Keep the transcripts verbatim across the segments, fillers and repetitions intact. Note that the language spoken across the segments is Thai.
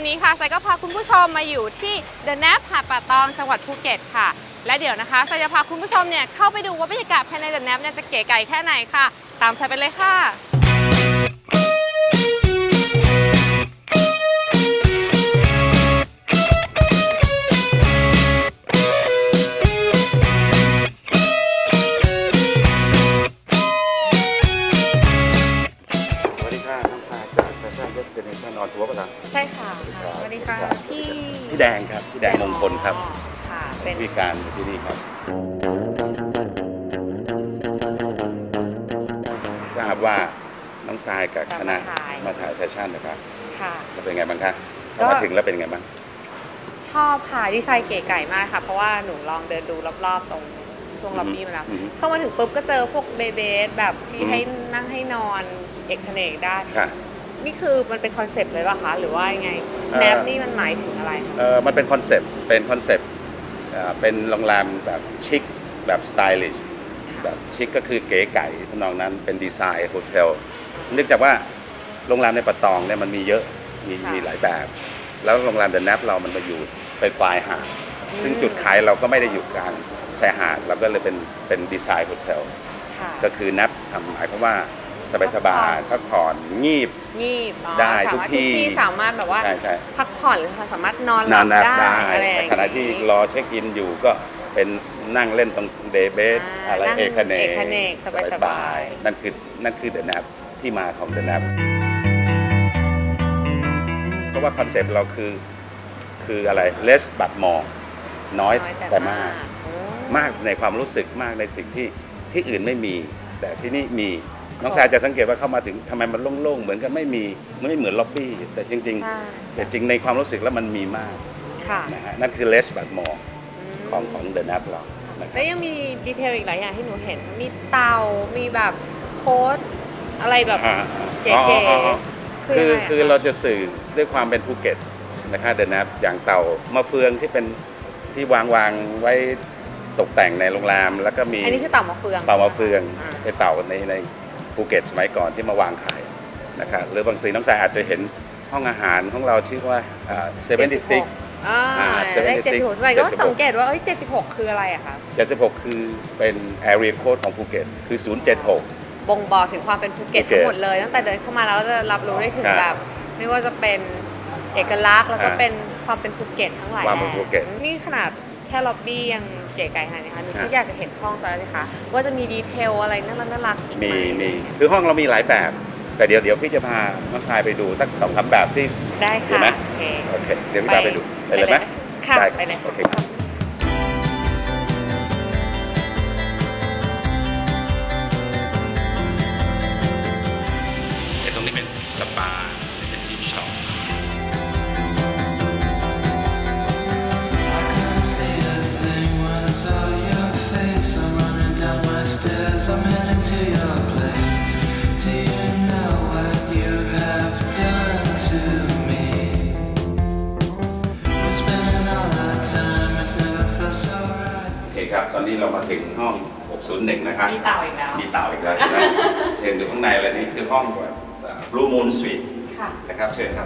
วันนี้ค่ะไซก็พาคุณผู้ชมมาอยู่ที่ The Nap หาดป่าตองจังหวัดภูเก็ตค่ะและเดี๋ยวนะคะไซจะพาคุณผู้ชมเนี่ยเข้าไปดูว่าบรรยากาศภายใน The Nap เนี่ยจะเก๋ไก๋แค่ไหนค่ะตามไซไปเลยค่ะนอนทัวร์ป่ะครับใช่ค่ะสวัสดีค่ะพี่พี่แดงครับพี่แดงมงคลครับค่ะเป็นวิการที่นี่ครับทราบว่าน้องทรายกับคณะมาถ่ายแฟชั่นนะครับค่ะแล้วเป็นไงบ้างคะมาถึงแล้วเป็นไงบ้างชอบค่ะดีไซน์เก๋ไก่มากค่ะเพราะว่าหนูลองเดินดูรอบๆตรงช่วงล็อบบี้มาแล้วเข้ามาถึงปุ๊บก็เจอพวกเบเบสแบบที่ให้นั่งให้นอนเอกเนกได้นี่คือมันเป็นคอนเซปต์เลยป่ะคะหรือว่ายังไงแนบนี่มันหมายถึงอะไรเออมันเป็นคอนเซปต์เป็นคอนเซปต์เป็นโรงแรมแบบชิคแบบสไตลิชแบบชิคก็คือเก๋ไก่ทำนองนั้นเป็นดีไซน์โฮเทลเนื่องจากว่าโรงแรมในป่าตองเนี่ยมันมีเยอะมีมีหลายแบบแล้วโรงแรมเดอะแนปเรามันมาอยู่ไปปลายหาดซึ่งจุดขายเราก็ไม่ได้อยู่กลางชายหาดเราก็เลยเป็นเป็นดีไซน์โฮเทลก็คือแนปทำหมายความว่าสบายๆพักผ่อนงีบงีบได้ทุกที่สามารถแบบว่าพักผ่อนหรือสามารถนอนหลับได้ขณะที่รอเช็คอินอยู่ก็เป็นนั่งเล่นตรงเดย์เบสอะไรเอกเนกสบายๆนั่นคือนั่นคือเดอะแนปที่มาของเดอะแนปเพราะว่าคอนเซปต์เราคือคืออะไร less but more น้อยแต่มากมากในความรู้สึกมากในสิ่งที่ที่อื่นไม่มีแต่ที่นี่มีน้องชายจะสังเกตว่าเข้ามาถึงทำไมมันโล่งๆเหมือนกันไม่มีมันไม่เหมือนล็อบบี้แต่จริงๆแต่จริงในความรู้สึกแล้วมันมีมากนะฮะนั่นคือ less but more ของของเดอะแนปเราแล้วยังมีดีเทลอีกหลายอย่างที่หนูเห็นมีเตามีแบบโค้ดอะไรแบบเก๋ๆคือคือเราจะสื่อด้วยความเป็นภูเก็ตนะคะเดอะแนปอย่างเตามะเฟืองที่เป็นที่วางวางไว้ตกแต่งในโรงแรมแล้วก็มีอันนี้คือเต่ามะเฟืองเต่ามะเฟืองเป็นเต่าในในภูเก็ตสมัยก่อนที่มาวางขายนะครับหรือบางทีน้องชายอาจจะเห็นห้องอาหารของเราชื่อว่าเซเว่นตี้ซิกอ่าเซเว่นตี้ซิกก็สังเกตว่าเอ้ยเจ็ดสิบหกคืออะไรอะคะเจ็ดสิบหกคือเป็น area code ของภูเก็ตคือศูนย์เจ็ดหกบ่งบอกถึงความเป็นภูเก็ตทั้งหมดเลยตั้งแต่เดินเข้ามาแล้วจะรับรู้ได้ถึงแบบไม่ว่าจะเป็นเอกลักษณ์แล้วก็เป็นความเป็นภูเก็ตทั้งหลายนี่ขนาดแค่ล็อบบี้ยังเก๋ไก่ขนาดนี้ค่ะหนูคิดอยากจะเห็นห้องซะเลยค่ะว่าจะมีดีเทลอะไรน่ารักน่ารักอีกไหมมีมีคือห้องเรามีหลายแบบแต่เดี๋ยวเดี๋ยวพี่จะพาน้องชายไปดูสักสองสามแบบที่ได้ค่ะไหมโอเคเดี๋ยวพี่พาไปดูไปเลยไหมค่ะไปเลยโอเคตรงนี้เป็นสปาเป็นยิปช็อปครับตอนนี้เรามาถึงห้องหกศูนย์หนึ่งนะครับมีเต่าอีกแล้วมีเต่าอีกแล้วเชิญอยู่ข้างในเลยนี่คือห้องแบบ Blue Moon Suite นะครับเชิญครับ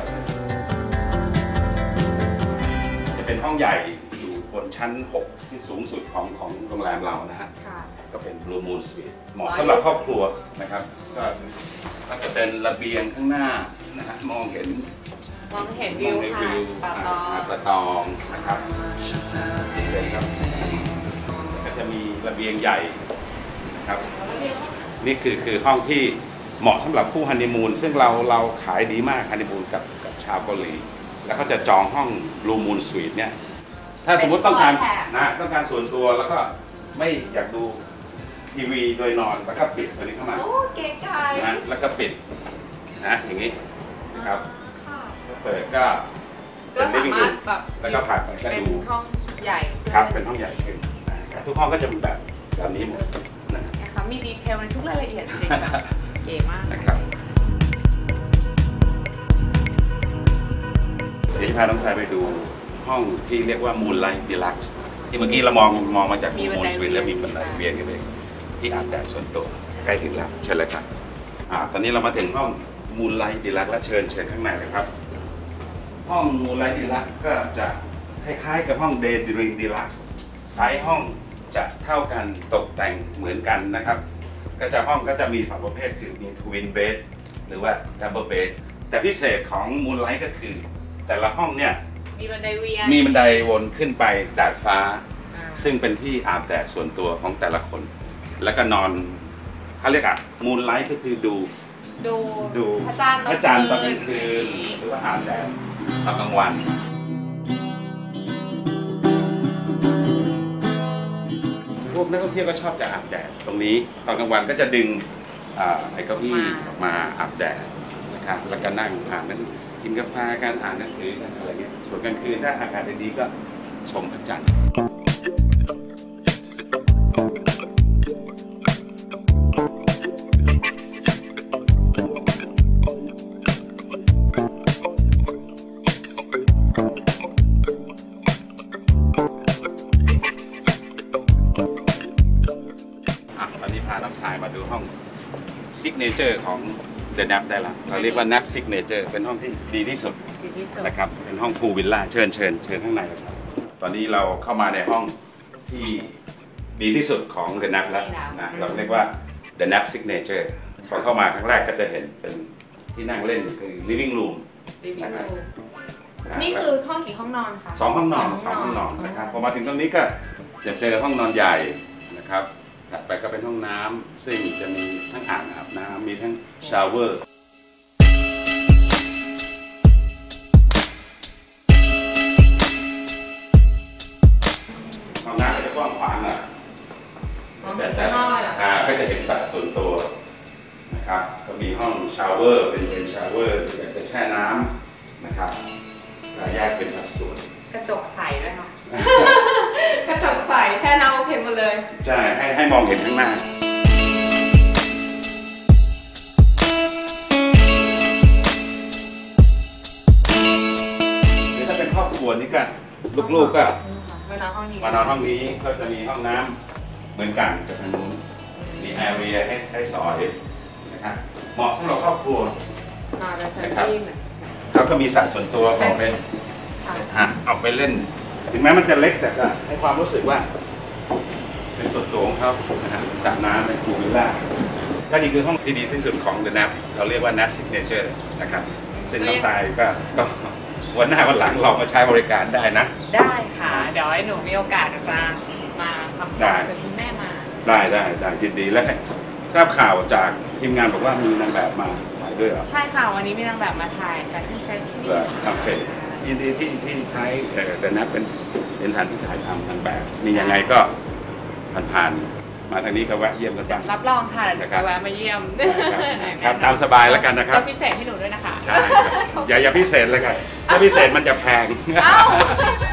จะเป็นห้องใหญ่อยู่บนชั้นหกที่สูงสุดของของโรงแรมเรานะฮะก็เป็น Blue Moon Suite เหมาะสำหรับครอบครัวนะครับก็ก็จะเป็นระเบียงข้างหน้านะฮะมองเห็นมองเห็นวิวค่ะป่าตองนะครับเชิญครับจะมีระเบียงใหญ่นะครับนี่คือคือห้องที่เหมาะสำหรับผู้ฮันนีมูนซึ่งเราเราขายดีมากฮันนีมูนกับกับชาวเกาหลีแล้วเขาจะจองห้อง Blue Moon Suite เนี่ยถ้าสมมติต้องการนะต้องการส่วนตัวแล้วก็ไม่อยากดูทีวีโดยนอนแล้วก็ปิดตัวนี้เข้ามาโอ้เก๋ไก่นะแล้วก็ปิดนะอย่างนี้นะครับเปิดก็เป็นลิฟวิ่งรูมแล้วก็ผ่านไปก็ดูห้องใหญ่ครับเป็นห้องใหญ่ขึ้นทุกห้องก็จะเป็นแบบแบบนี้หมดนะคะมีดีเทลในทุกรายละเอียดจริงเก๋มากนะครับเดี๋ยวจะพาน้องชายไปดูห้องที่เรียกว่า Moonlight Deluxe ที่เมื่อกี้เรามองมองมาจาก Moon Suite แล้วมีบันไดเวียนกันเลยที่อาบแดดส่วนตัวใกล้ถึงแล้วเชิญเลยครับอ่าตอนนี้เรามาถึงห้อง Moonlight Deluxe และเชิญเชิญข้างในเลยครับห้องมูลไลท์ดีลักซ์ก็จะคล้ายๆกับห้องเดย์ดรีมดีลักซ์ไซส์ห้องจะเท่ากันตกแต่งเหมือนกันนะครับก็จะห้องก็จะมีสองประเภทคือมีทวินเบดหรือว่าดับเบิลเบดแต่พิเศษของมูลไลท์ก็คือแต่ละห้องเนี่ยมีบันไดเวียนมีบันไดวนขึ้นไปดาดฟ้าซึ่งเป็นที่อาบแดดส่วนตัวของแต่ละคน แล้วก็นอนเขาเรียกอ่ะมูลไลท์ก็คือดูดูดูพระจันทร์พระจันทร์ตอนกลางคืนหรือว่าอาบแดดตอนกลางวันพวกนักท่องเที่ยวก็ชอบจะอาบแดดตรงนี้ตอนกลางวันก็จะดึงไอ้เก้าอี้มาอาบแดดนะครับแล้วก็นั่งอ่านนั่งกินกาแฟกันอ่านหนังสือกันอะไรเงี้ยส่วนกลางคืนถ้าอากาศดีๆก็ชมพระจันทร์พาน้ำชายมาดูห้องซิกเนเจอร์ของเดอะแนปได้แล้วเราเรียกว่าแนปซิกเนเจอร์เป็นห้องที่ดีที่สุดนะครับเป็นห้องพูลวิลล่าเชิญเชิญเชิญข้างในครับตอนนี้เราเข้ามาในห้องที่ดีที่สุดของเดอะแนปแล้วนะเราเรียกว่าเดอะแนปซิกเนเจอร์พอเข้ามาครั้งแรกก็จะเห็นเป็นที่นั่งเล่นคือ living room นี่คือห้องกี่ห้องนอนคะสองห้องนอนสองห้องนอนนะครับพอมาถึงตรงนี้ก็จะเจอห้องนอนใหญ่นะครับถัดไปก็เป็นห้องน้ำซึ่งจะมีทั้งอ่างอาบน้ำมีทั้งชาวเวอร์ห้องน้ำก็จะกว้างขวางหน่อยแต่แต่ก็จะเห็นสัดส่วนตัวนะครับก็มีห้องชาวเวอร์เป็นเป็นชาวเวอร์อยากจะแช่น้ำนะครับแยกเป็นสัดส่วนกระจกใสด้วยค่ะกระจกใสแช่น้ำโอเคหมดเลยใช่ให้ให้มองเห็นข้างหน้าหรือถ้าเป็นครอบครัวนี่ก็ลูกๆก็มานอนห้องนี้มานอนห้องนี้ก็จะมีห้องน้ำเหมือนกันกับทางนู้นมีแอเรียให้ให้สอยนะครับเหมาะสำหรับครอบครัวนอนนะครับเขาก็มีสระส่วนตัวของเป็นฮะออกไปเล่นถึงแม้มันจะเล็กแต่ก็ให้ความรู้สึกว่าเป็นส่วนตัวของเขานะฮะสระน้ำในพูลวิลล่าก็นี่คือห้องที่ดีที่สุดของ The Nap เราเรียกว่า Nap Signature นะครับซึ่งน้องทรายก็ก็วันหน้าวันหลังลองมาใช้บริการได้นะได้ค่ะเดี๋ยวให้หนูมีโอกาสจะมาทำการเชิญคุณแม่มาได้ได้ได้ยินดีและทราบข่าวจากทีมงานบอกว่ามีนางแบบมาถ่ายด้วยเหรอใช่ค่ะวันนี้มีนางแบบมาถ่ายแฟชั่นเซ็ตที่นี่โอเคยินดีที่ที่ใช้เดอะแนปเป็นเป็นฐานที่ถ่ายทำนางแบบมียังไงก็ผ่านๆมาทางนี้ก็แวะเยี่ยมกันบ้างรับรองค่ะจะแวะมาเยี่ยมครับตามสบายแล้วกันนะครับจะพิเศษให้หนูด้วยนะคะใช่อย่าอย่าพิเศษเลยค่ะถ้าพิเศษมันจะแพง